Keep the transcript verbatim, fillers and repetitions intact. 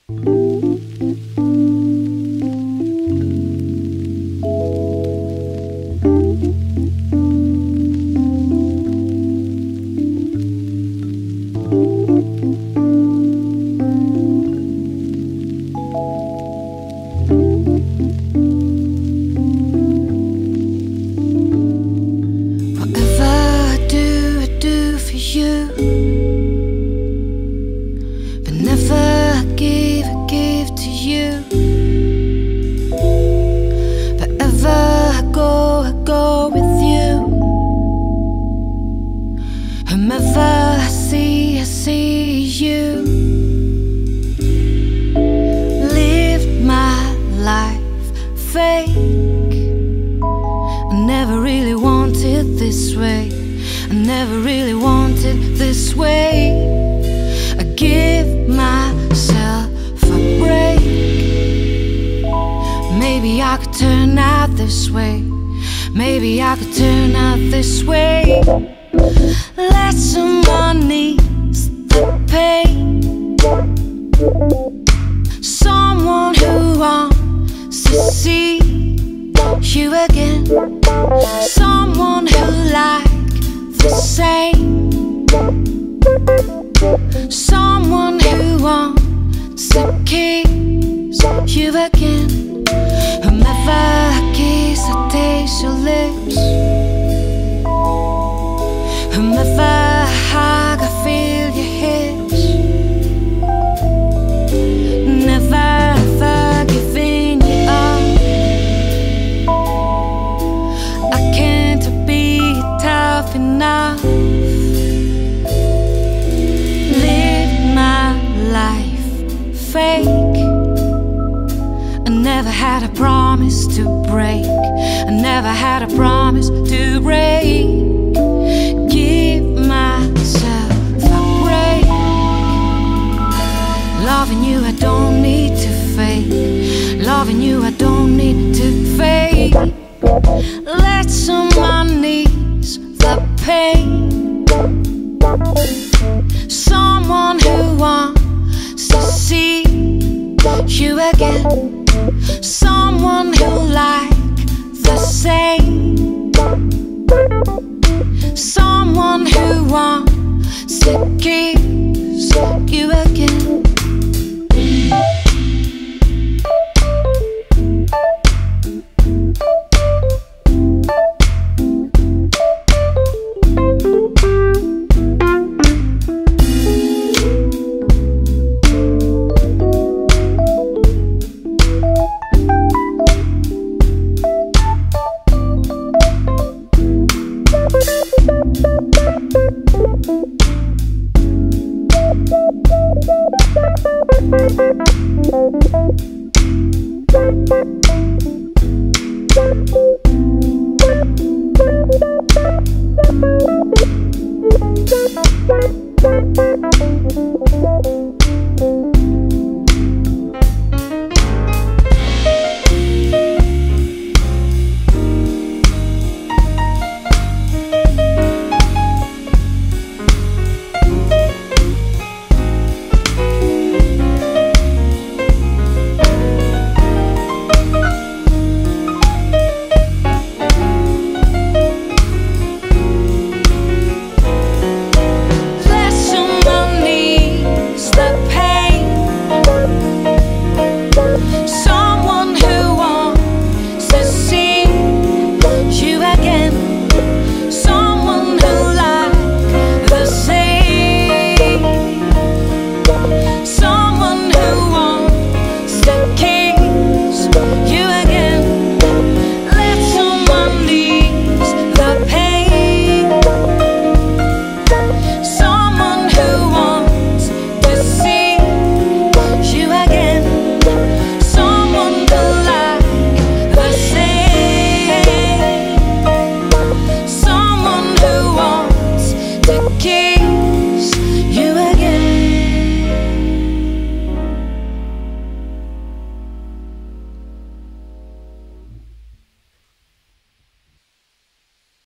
Whomever I see, I see you. Lived my life fake. I never really wanted this way. I never really wanted this way. I give myself a break. Maybe I could turn out this way. Maybe I could turn out this way. Let someone ease the pain. Someone who wants to see you again. Someone who like the same. Someone who wants to kiss you again. Whomever I kiss, I taste your lips. Whomever I hug, I feel your hips. Never ever giving you up. I can't be tough enough. Live my life fake. I never had a promise to break. I never had a promise to break. Give myself a break. Loving you, I don't need to fake. Loving you, I don't need to fake. Let someone ease the pain. Someone who wants to see you again. Someone who likes the same. Someone who wants to kiss you again. Thank you.